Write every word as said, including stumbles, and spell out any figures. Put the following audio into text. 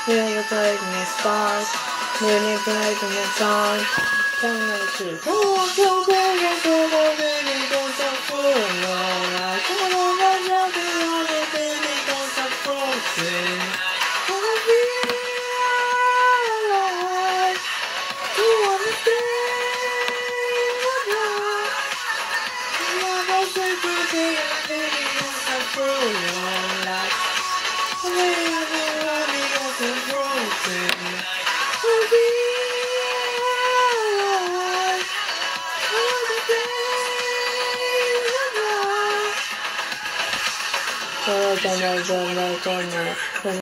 Never played in the spot. Never played in the song. Don't know to go. Go, go, go, go, go, baby, go, go, go, go. I don't know what you're doing, baby, go, go, go, go. I feel like you wanna stay with her. I'm not so good, baby, go, go, go, go. Oh,